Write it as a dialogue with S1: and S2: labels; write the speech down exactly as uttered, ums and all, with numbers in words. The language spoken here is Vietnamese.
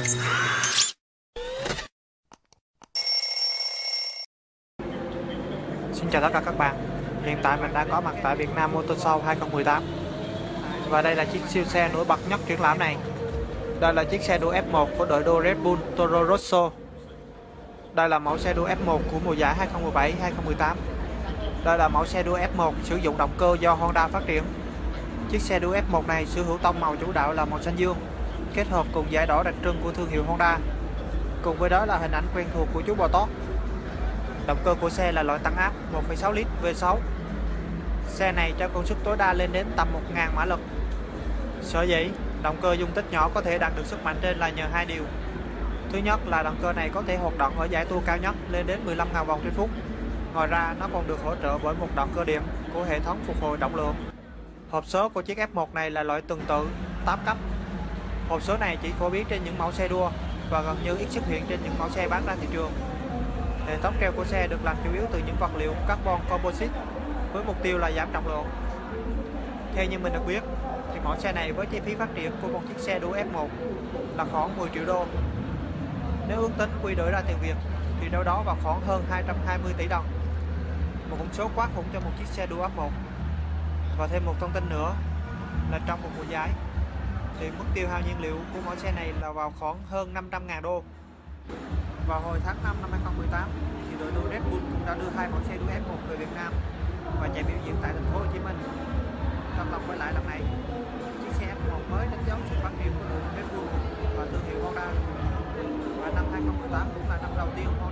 S1: Xin chào tất cả các bạn. Hiện tại mình đã có mặt tại Việt Nam Motor Show hai không một tám. Và đây là chiếc siêu xe nổi bật nhất triển lãm này. Đây là chiếc xe đua F một của đội đua Red Bull Toro Rosso. Đây là mẫu xe đua F một của mùa giải hai không một bảy hai không một tám. Đây là mẫu xe đua F một sử dụng động cơ do Honda phát triển. Chiếc xe đua F một này sở hữu tông màu chủ đạo là màu xanh dương, kết hợp cùng dải đỏ đặc trưng của thương hiệu Honda. Cùng với đó là hình ảnh quen thuộc của chú bò tót. Động cơ của xe là loại tăng áp một phẩy sáu lít V sáu. Xe này cho công suất tối đa lên đến tầm một nghìn mã lực. Sở dĩ động cơ dung tích nhỏ có thể đạt được sức mạnh trên là nhờ hai điều. Thứ nhất là động cơ này có thể hoạt động ở giải tua cao nhất lên đến mười lăm nghìn vòng trên phút. Ngoài ra nó còn được hỗ trợ bởi một động cơ điện của hệ thống phục hồi trọng lượng. Hộp số của chiếc F một này là loại tuần tự tám cấp. Hộp số này chỉ phổ biến trên những mẫu xe đua và gần như ít xuất hiện trên những mẫu xe bán ra thị trường. Hệ thống treo của xe được làm chủ yếu từ những vật liệu carbon composite với mục tiêu là giảm trọng lượng. Theo như mình được biết thì mẫu xe này với chi phí phát triển của một chiếc xe đua F một là khoảng mười triệu đô. Nếu ước tính quy đổi ra tiền Việt thì đâu đó vào khoảng hơn hai trăm hai mươi tỷ đồng. Một con số quá khủng cho một chiếc xe đua F một. Và thêm một thông tin nữa là trong một mùa giải thì mức tiêu hao nhiên liệu của mẫu xe này là vào khoảng hơn năm trăm nghìn đô. Vào hồi tháng năm năm hai không một tám thì đội đua Red Bull cũng đã đưa hai mẫu xe đua F một về Việt Nam và chạy biểu diễn tại thành phố Hồ Chí Minh. Trong lần quay lại lần này, chiếc xe F một mới đánh dấu sự phát triển của đội Red Bull và thương hiệu Honda. Và năm hai không một tám cũng là năm đầu tiên Honda